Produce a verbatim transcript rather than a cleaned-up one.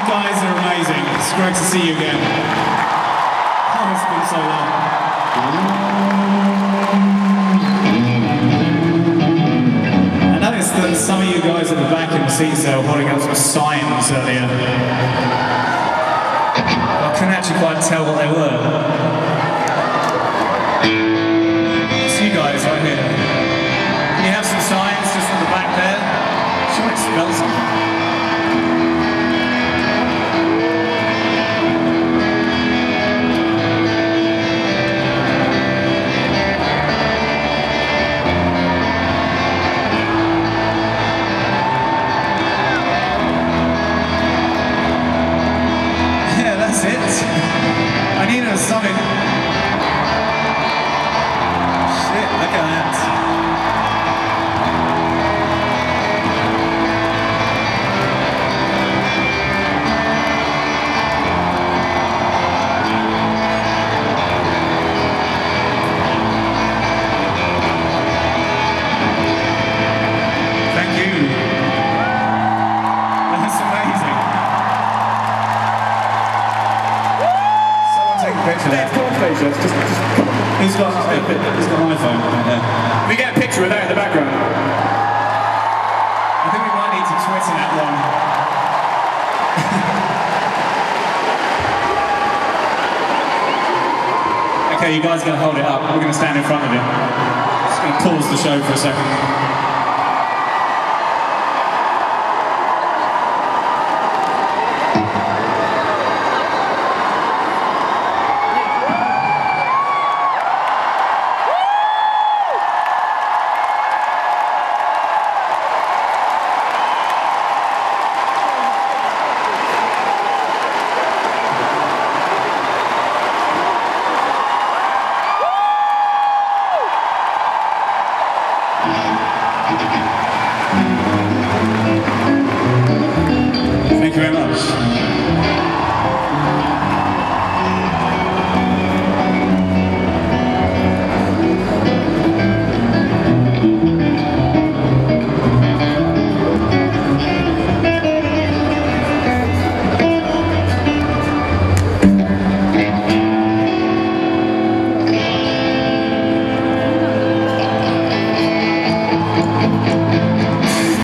guys are amazing. It's great to see you again. Oh, it's been so long. I noticed that some of you guys at the back in the seats there were holding up some signs earlier. I couldn't actually quite tell what they were. It's you guys right here. Can you have some signs just at the back there? Sure, it smells something. I need a something. Shit, look at that. Thank you. That's amazing. Picture there. Come on, please, just, just, who's got, who's got an iPhone? Yeah. Can we get a picture of that in the background? I think we might need to Twitter that one. Okay, you guys are going to hold it up. We're going to stand in front of it. Just going to pause the show for a second.